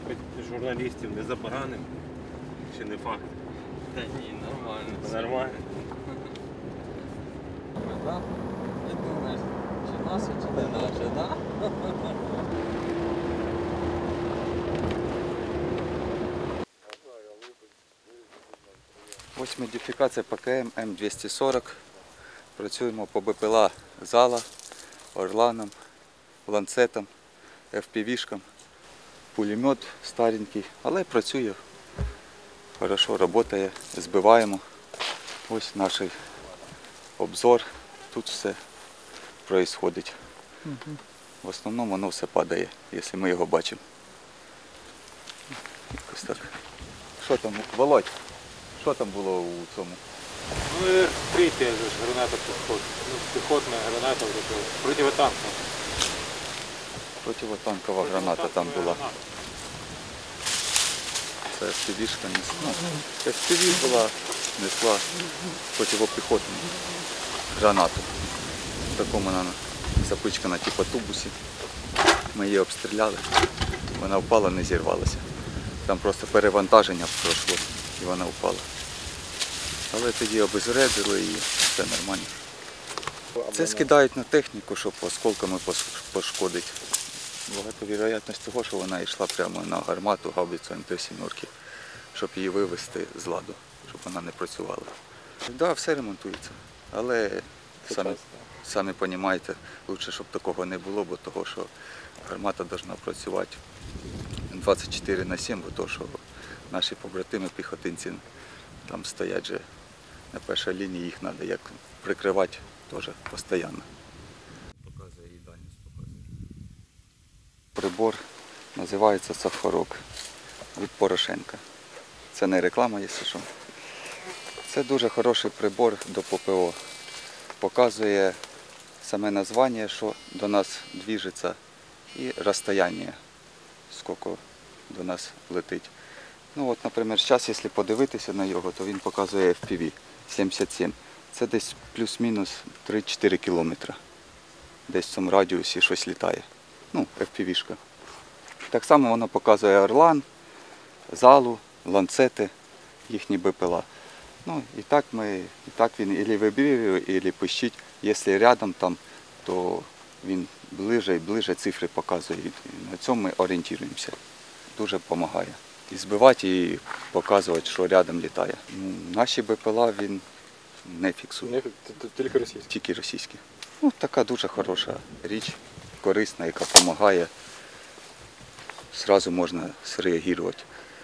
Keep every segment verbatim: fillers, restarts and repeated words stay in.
журналістів не забаранимо? Чи не факт? Та ні, нормально. Нормально. Так? І думаєш, чи наше, чи не наше, так? Ось модифікація ПКМ М двісті сорок. Працюємо по БПЛА Зала, Орланом, ланцетом, еф пі ві-шкам. Пулемет старенький, але працює, хорошо працює, збиваємо. Ось наш обзор, тут все відбувається. В основному воно все падає, якщо ми його бачимо. Якось так. Що там, Володь? Що там було у цьому? Ну, эр три же граната пехот. Ну, пехотная граната, вот это, противотанковая. Противотанкова граната там була. Це еф пі ві-шка, ну, еф пі ві була, несла противопіхотну гранату. В такому вона запичкана типу тубусі. Ми її обстріляли, вона впала, не зірвалася. Там просто перевантаження пройшло і вона впала. Але тоді обезвредили і все нормально. Це скидають на техніку, щоб осколками пошкодити. Багато вірогідність того, що вона йшла прямо на гармату, гаубицю ем те сім, щоб її вивести з ладу, щоб вона не працювала. Так, да, все ремонтується, але самі, самі розумієте, краще, щоб такого не було, бо того, що гармата повинна працювати двадцять чотири на сім, бо того, що наші побратими, піхотинці, там стоять же на першій лінії, їх треба як прикривати теж постійно. Показує і дальність показує. Прибор називається Сахарок від Порошенка. Це не реклама, якщо що. Це дуже хороший прибор до пе пе о. Показує саме названня, що до нас движеться, і розстояння, скільки до нас летить. Ну от, наприклад, зараз, якщо подивитися на його, то він показує еф пі ві сімдесят сім. Це десь плюс-мінус три-чотири кілометри. Десь в цьому радіусі щось літає. Ну, еф пі ві-шка. Так само воно показує Орлан, Залу, ланцети, їхні БПЛА. Ну, і так ми, і так він або вибірює, або пищить. Якщо рядом там, то він ближче і ближче цифри показує. І на цьому ми орієнтуємося. Дуже допомагає. І збивати, і показувати, що рядом літає. Ну, наші БПЛА він не фіксує. Тільки російські? Тільки російські. Ну, така дуже хороша річ, корисна, яка допомагає. Зразу можна зреагувати.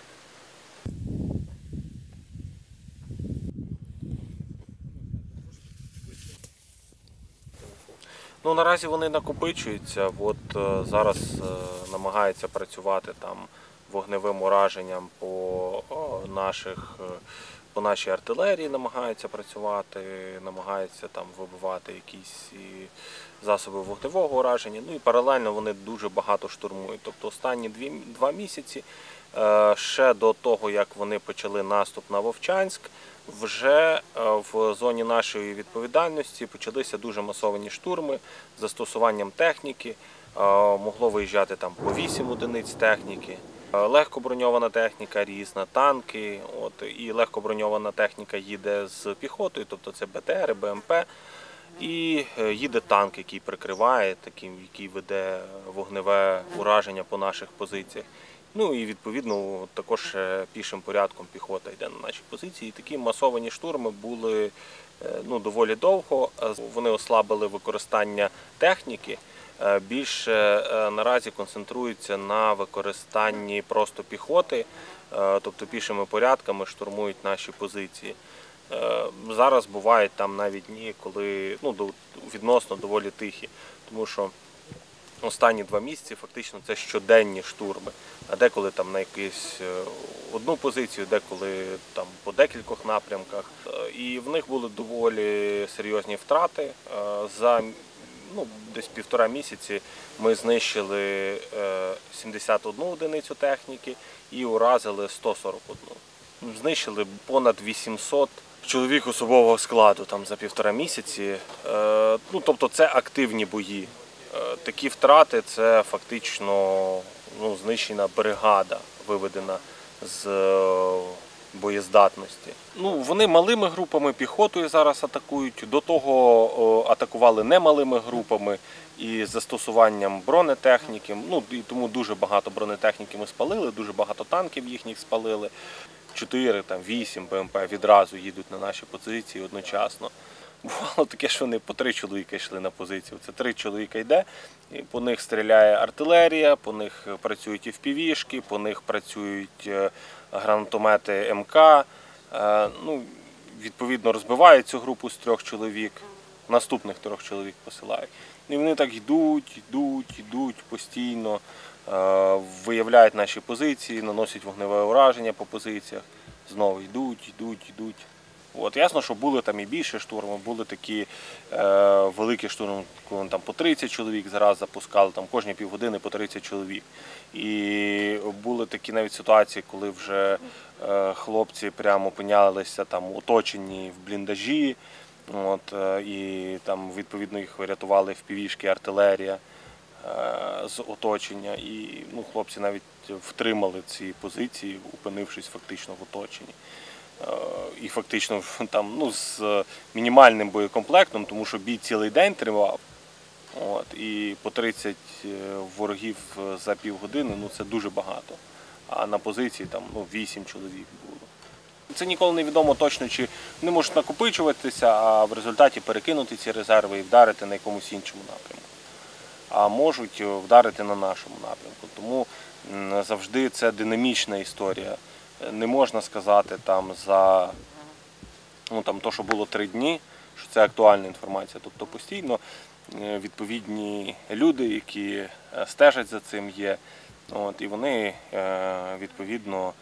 Ну, наразі вони накопичуються. От е, зараз е, намагаються працювати там вогневим ураженням по о, наших, е, по нашій артилерії, намагаються працювати, намагаються там вибивати якісь і засоби вогневого ураження. Ну і паралельно вони дуже багато штурмують. Тобто останні дві, два місяці, е, ще до того, як вони почали наступ на Вовчанськ, вже в зоні нашої відповідальності почалися дуже масовані штурми з застосуванням техніки. Могло виїжджати там по вісім одиниць техніки. Легкоброньована техніка різна, танки. От, і легкоброньована техніка їде з піхотою, тобто це бе те ери, бе ем пе. І їде танк, який прикриває, такий, який веде вогневе ураження по наших позиціях. Ну і відповідно також пішим порядком піхота йде на наші позиції. І такі масовані штурми були ну, доволі довго. Вони ослабили використання техніки. Більше наразі концентруються на використанні просто піхоти, тобто пішими порядками штурмують наші позиції. Зараз бувають там навіть дні, коли ну, відносно доволі тихі, тому що останні два місяці фактично це щоденні штурми, а деколи там на якусь одну позицію, деколи там по декількох напрямках. І в них були доволі серйозні втрати. За ну, десь півтора місяці ми знищили сімдесят одну одиницю техніки і уразили сто сорок одну. Знищили понад вісімсот чоловік особового складу там за півтора місяці. Ну, тобто це активні бої. Такі втрати – це фактично ну, знищена бригада. виведена з боєздатності. Ну, вони малими групами піхотою зараз атакують, до того атакували немалими групами і застосуванням бронетехніки. Ну, і тому дуже багато бронетехніки ми спалили, дуже багато танків їхніх спалили. Чотири, там, вісім БМП відразу їдуть на наші позиції одночасно. Бувало таке, що вони по три чоловіка йшли на позицію. Це три чоловіка йде, і по них стріляє артилерія, по них працюють еф пі ві-шки, по них працюють гранатомети ем ка. Ну, відповідно, розбивають цю групу з трьох чоловік, наступних трьох чоловік посилають. І вони так йдуть, йдуть, йдуть постійно, виявляють наші позиції, наносять вогневе ураження по позиціях, знову йдуть, йдуть, йдуть. От, ясно, що були там і більше штурмів, були такі е, великі штурми, коли там по тридцять чоловік зараз запускали, там кожні півгодини по тридцять чоловік. І були такі навіть ситуації, коли вже е, хлопці прямо опинялися там оточені в бліндажі, от, е, і там відповідно їх врятували еф пі ві-шки, артилерія е, з оточення. І ну, хлопці навіть втримали ці позиції, опинившись фактично в оточенні. І фактично там, ну, з мінімальним боєкомплектом, тому що бій цілий день тривав. От, і по тридцять ворогів за півгодини, ну, це дуже багато. А на позиції там, ну, вісім чоловік було. Це ніколи не відомо точно, чи вони можуть накопичуватися, а в результаті перекинути ці резерви і вдарити на якомусь іншому напрямку. А можуть вдарити на нашому напрямку. Тому завжди це динамічна історія. Не можна сказати там за ну, там, то, що було три дні, що це актуальна інформація. Тобто постійно відповідні люди, які стежать за цим, є. От, і вони відповідно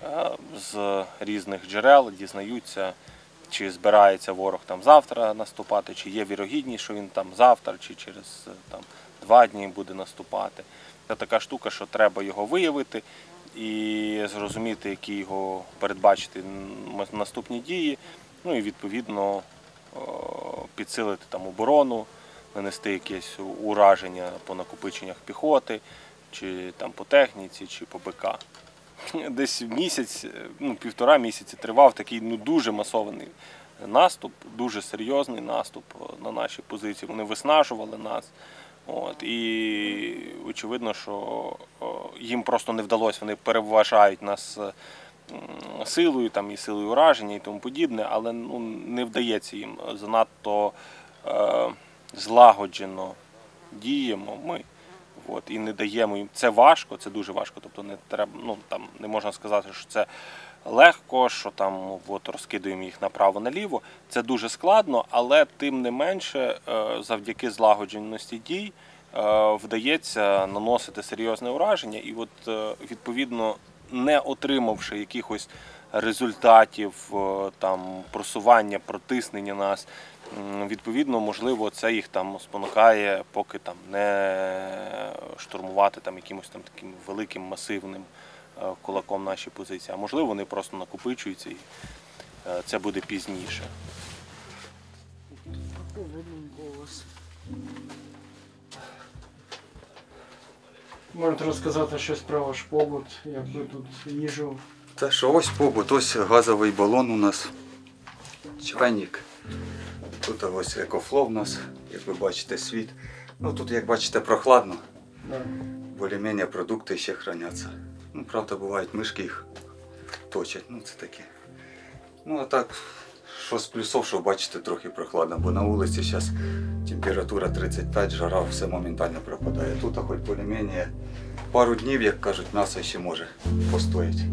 з різних джерел дізнаються, чи збирається ворог там завтра наступати, чи є вірогідність, що він там завтра, чи через там, два дні буде наступати. Це така штука, що треба його виявити і зрозуміти, які його передбачити наступні дії, ну і відповідно підсилити там оборону, нанести якесь ураження по накопиченнях піхоти, чи там по техніці, чи по БК. Десь місяць, ну півтора місяці тривав такий ну дуже масований наступ, дуже серйозний наступ на наші позиції. Вони виснажували нас. От, і очевидно, що їм просто не вдалося, вони переважають нас силою, там, і силою ураження і тому подібне, але ну, не вдається їм, занадто е, злагоджено діємо ми. От, і не даємо їм. Це важко, це дуже важко. Тобто не треба, ну там не можна сказати, що це легко, що там от, розкидуємо їх направо-наліво. Це дуже складно, але тим не менше, завдяки злагодженості дій вдається наносити серйозне ураження. І от відповідно, не отримавши якихось результатів там просування, протиснення нас, відповідно, можливо, це їх там спонукає, поки там не штурмувати там якимось там таким великим масивним кулаком наші позиції. А можливо, вони просто накопичуються і це буде пізніше. Можете розказати щось про ваш побут, як ви тут їжу? Та що, ось побут, ось газовий балон у нас, чайник. Тут ось екофло в нас, як ви бачите, світ. Ну тут, як бачите, прохладно. Да. Більш-менш продукти ще храняться. Ну, правда, бувають мишки їх точать, ну це таке. Ну а так, що з плюсов, що бачите, трохи прохладно, бо на вулиці зараз температура тридцять п'ять, жара, все моментально пропадає. Тут хоч більш-менш пару днів, як кажуть, м'ясо ще може постояти.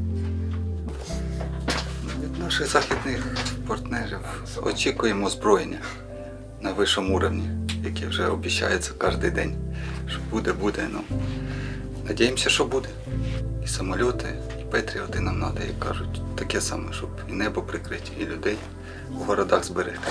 Від наших західних партнерів очікуємо озброєння на вищому рівні, яке вже обіцяється кожен день. Що буде, буде. Ну, надіємося, що буде. І самоліти, і патріоти нам треба, як кажуть, таке саме, щоб і небо прикриті, і людей в городах зберегти.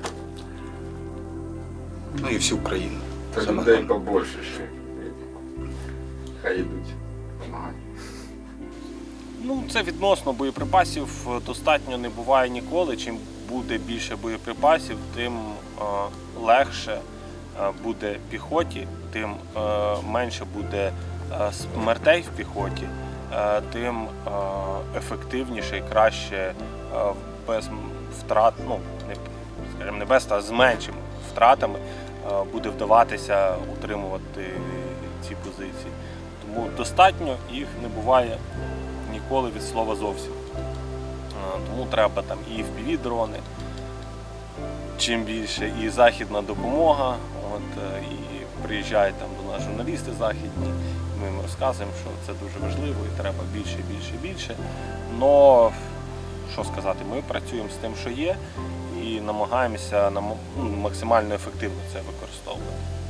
Ну і всю Україну. Та людей побольше ще. Хай йдуть, допомагають. Ну, це відносно боєприпасів достатньо не буває ніколи. Чим буде більше боєприпасів, тим е, легше е, буде піхоті, тим е, менше буде е, смертей в піхоті. е, тим е, ефективніше і краще е, без втрат, ну, не, скажімо, не без, а з меншими втратами е, буде вдаватися утримувати ці позиції. Тому достатньо, їх не буває ніколи від слова зовсім. Е, тому треба там і еф пі ві-дрони, чим більше, і західна допомога. От, е, і приїжджають там до нас журналісти західні, ми їм розказуємо, що це дуже важливо і треба більше, більше, більше. Но, що сказати, ми працюємо з тим, що є, і намагаємося максимально ефективно це використовувати.